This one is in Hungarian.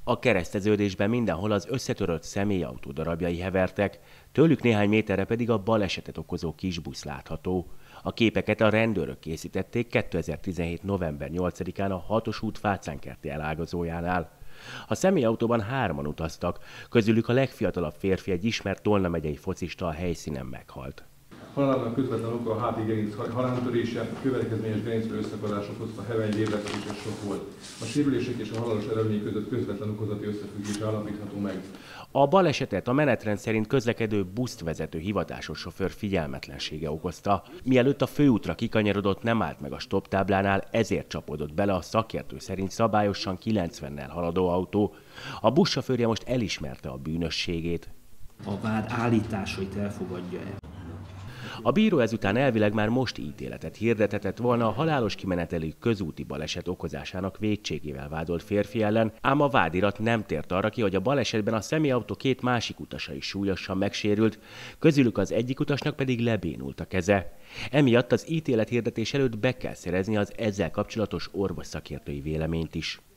A kereszteződésben mindenhol az összetörött személyautó darabjai hevertek, tőlük néhány méterre pedig a balesetet okozó kisbusz látható. A képeket a rendőrök készítették 2017. november 8-án a 6-os út Fácánkerti elágazójánál. A személyautóban 3-an utaztak, közülük a legfiatalabb férfi, egy ismert Tolna megyei focista, a helyszínen meghalt. Halálának közvetlen oka a háti gerinc haláltörése, következményes gerincről összakadás okozta heveny, vérbesztéses sok volt. A sérülések és a halálos eredmények között közvetlen okozati összefüggés állapítható meg. A balesetet a menetrend szerint közlekedő buszt vezető hivatásos sofőr figyelmetlensége okozta. Mielőtt a főútra kikanyarodott, nem állt meg a stopptáblánál, ezért csapódott bele a szakértő szerint szabályosan 90-nel haladó autó. A buszsofőrje most elismerte a bűnösségét. A vád állításait elfogadja-e? A bíró ezután elvileg már most ítéletet hirdetett volna a halálos kimenetelű közúti baleset okozásának vétségével vádolt férfi ellen, ám a vádirat nem tért arra ki, hogy a balesetben a személyautó 2 másik utasa is súlyosan megsérült, közülük az egyik utasnak pedig lebénult a keze. Emiatt az ítélethirdetés előtt be kell szerezni az ezzel kapcsolatos orvosszakértői véleményt is.